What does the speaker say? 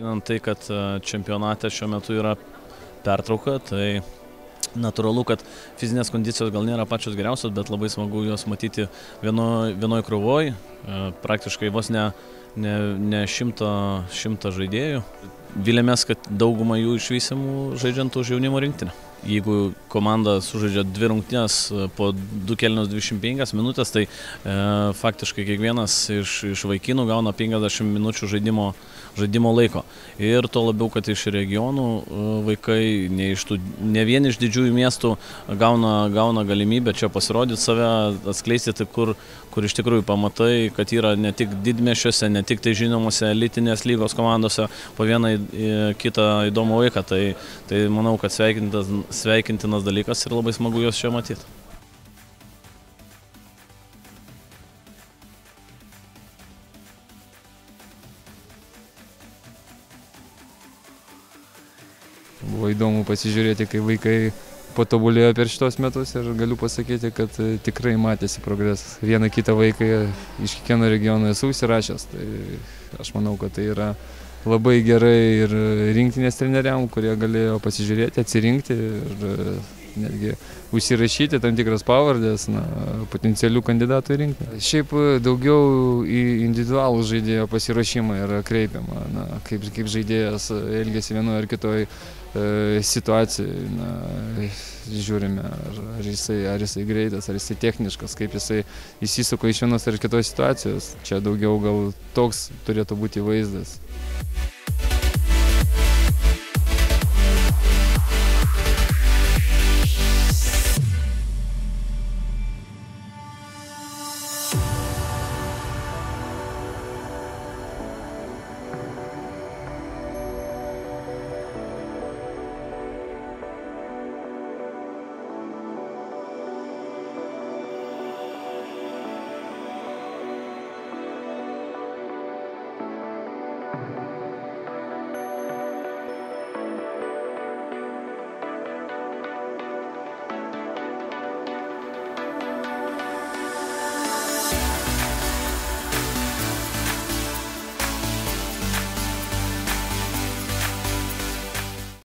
Žinant tai, kad čempionate šiuo metu yra pertrauka, tai natūralu, kad fizinės kondicijos gal nėra pačios geriausios, bet labai smagu juos matyti vienoj krūvoj, praktiškai vos ne šimtą žaidėjų. Viliamės, kad daugumą jų išvysim žaidžiant už jaunimo rinktinę. Jeigu komanda sužaidžia 2 rungtynes po 2 kėlinius 25 minutės, tai faktiškai kiekvienas iš vaikinų gauna 50 minučių žaidimo laiko. Ir to labiau, kad iš regionų vaikai, ne vien iš didžiųjų miestų gauna galimybę čia pasirodyti save, atskleisti, tai kur iš tikrųjų pamatai, kad yra ne tik didmiesčiuose, ne tik tai žinomose elitinės lygos komandose po vieną kitą įdomų vaiką. Tai manau, kad sveikintinas dalykas ir labai smagu juos čia matyti. Buvo įdomu pasižiūrėti, kai vaikai patobulėjo per šitos metus ir galiu pasakyti, kad tikrai matėsi progresas. Vieną kitą vaiką iš kiekvieno regiono esu užsirašęs, tai aš manau, kad tai yra labai gerai ir rinktinės treneriam, kurie galėjo pasižiūrėti, atsirinkti ir netgi užsirašyti tam tikras pavardės potencialių kandidatų į rinktinę. Šiaip daugiau į individualų žaidėjo pasiruošimą yra kreipiama, kaip žaidėjas elgėsi vienoje ar kitoje situacijai. Žiūrime, ar jisai greitas, ar jisai techniškas, kaip jisai įsisuko iš vienos ar kitos situacijos. Čia daugiau gal toks turėtų būti vaizdas.